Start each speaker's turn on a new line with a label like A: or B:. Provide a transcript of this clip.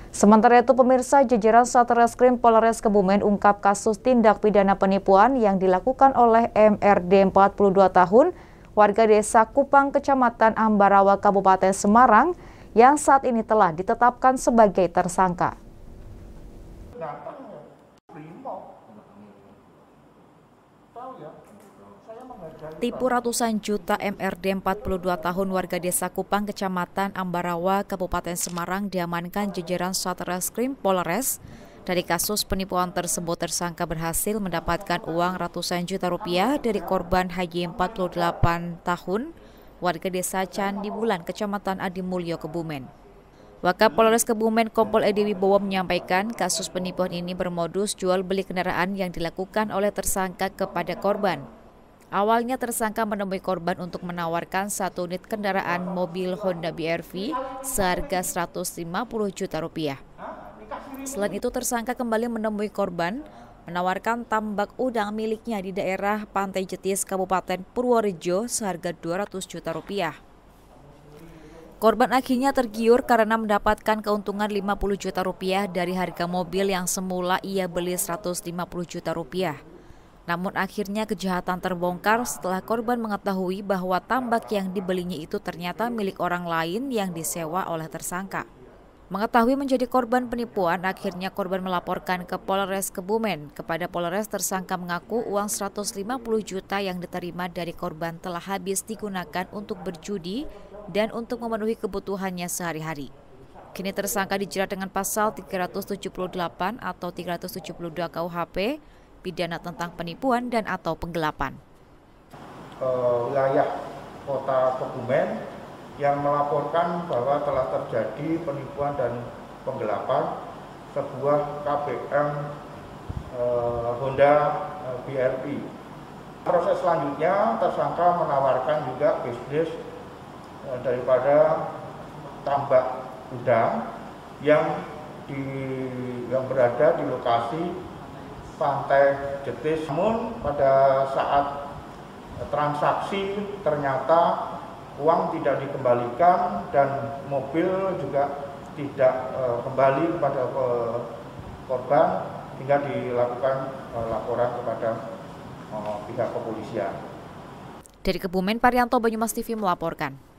A: Sementara itu, pemirsa, jajaran Satreskrim Polres Kebumen ungkap kasus tindak pidana penipuan yang dilakukan oleh MRD 42 tahun, warga desa Kupang, Kecamatan Ambarawa, Kabupaten Semarang, yang saat ini telah ditetapkan sebagai tersangka. Tipu ratusan juta MRD 42 tahun warga desa Kupang, Kecamatan Ambarawa, Kabupaten Semarang diamankan jajaran Satreskrim Polres. Dari kasus penipuan tersebut, tersangka berhasil mendapatkan uang ratusan juta rupiah dari korban HY 48 tahun, warga desa Candi Bulan, Kecamatan Adimulyo, Kebumen. Wakapolres Kebumen Kompol Edi Wibowo menyampaikan kasus penipuan ini bermodus jual beli kendaraan yang dilakukan oleh tersangka kepada korban. Awalnya tersangka menemui korban untuk menawarkan 1 unit kendaraan mobil Honda BRV seharga 150 juta rupiah. Selain itu, tersangka kembali menemui korban menawarkan tambak udang miliknya di daerah Pantai Jetis, Kabupaten Purworejo seharga 200 juta rupiah. Korban akhirnya tergiur karena mendapatkan keuntungan 50 juta rupiah dari harga mobil yang semula ia beli 150 juta rupiah. Namun akhirnya kejahatan terbongkar setelah korban mengetahui bahwa tambak yang dibelinya itu ternyata milik orang lain yang disewa oleh tersangka. Mengetahui menjadi korban penipuan, akhirnya korban melaporkan ke Polres Kebumen. Kepada Polres, tersangka mengaku uang 150 juta yang diterima dari korban telah habis digunakan untuk berjudi dan untuk memenuhi kebutuhannya sehari-hari. Kini tersangka dijerat dengan pasal 378 atau 372 KUHP, pidana tentang penipuan dan atau penggelapan.
B: Wilayah Kota Kebumen yang melaporkan bahwa telah terjadi penipuan dan penggelapan sebuah KBM Honda BRV. Proses selanjutnya tersangka menawarkan juga bisnis daripada tambak udang yang berada di lokasi Pantai Jetis. Namun pada saat transaksi ternyata uang tidak dikembalikan dan mobil juga tidak kembali kepada korban hingga dilakukan laporan kepada pihak kepolisian.
A: Dari Kebumen, Parianto, Banyumas TV melaporkan.